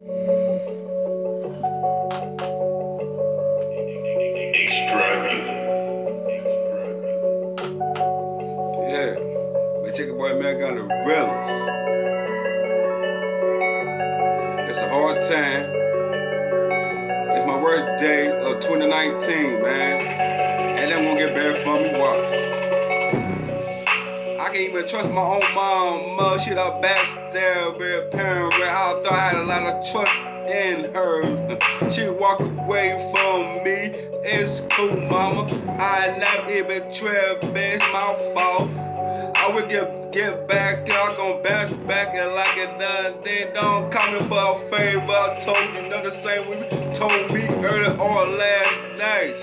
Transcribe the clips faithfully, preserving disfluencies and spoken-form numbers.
Yeah, but Chicken Boy man got the realest. It's a hard time. It's my worst day of twenty nineteen, man. And they won't get bad for me. Watch. I can't even trust my own mom. Mother, she the backstab, real parent. I thought I had a lot of trust in her. She walk away from me. It's cool, mama. I never even tried, it's my fault. I would get get back, y'all gon' bounce back and like it done. They don't call me for a favor. I told you not the same way you told me earlier or last night.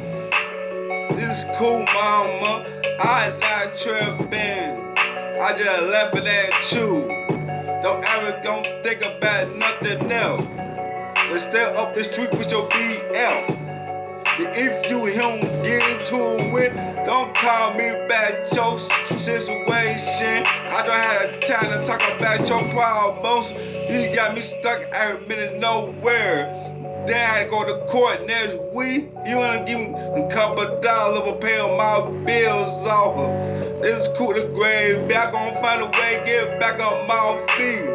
This is cool, mama. I not tripping. I just laughing at you. Don't ever gon' think about nothing else. Let's stay up the street with your B F. If you him get into it with, don't call me about your situation. I don't have the time to talk about your problems. You got me stuck every minute nowhere. Then I had to go to court next week. You wanna give me a couple of dollars for paying my bills off. This is cool, the grave. I gonna find a way to get back on my feet.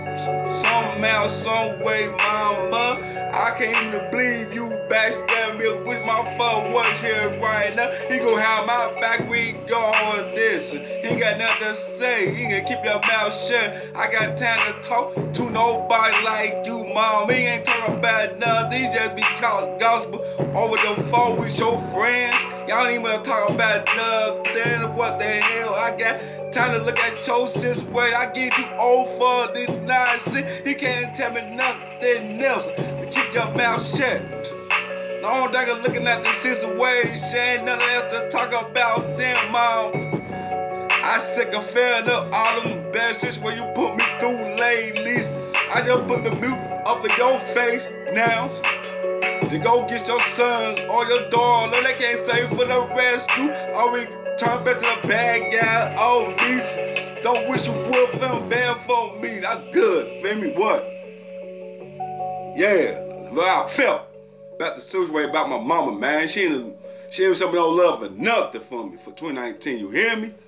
Somehow, some way, mama, I can't even believe you backstab me with my phone was here right now. He gon' have my back, we go on this. He ain't got nothing to say, he can keep your mouth shut. I got time to talk to nobody like you, mom. He ain't talking about nothing, he just be calling gospel over the phone with your friends. Y'all don't even talk about nothing. What the hell? I got time to look at your situation. I get too old for this nonsense. He can't tell me nothing else. But keep your mouth shut. Long dagger looking at the situation. Nothing else to talk about them, mom. I sick of fed up all them bad shit where you put me through lately. I just put the mute up in your face now. To go get your sons or your daughter, they can't save for the rescue. Or we turn back to the bad guy. Oh, me. Don't wish you would feel bad for me. That's good. Feel me? What? Yeah. What I felt about the situation about my mama, man. She ain't, she ain't somebody no love for nothing for me for twenty nineteen. You hear me?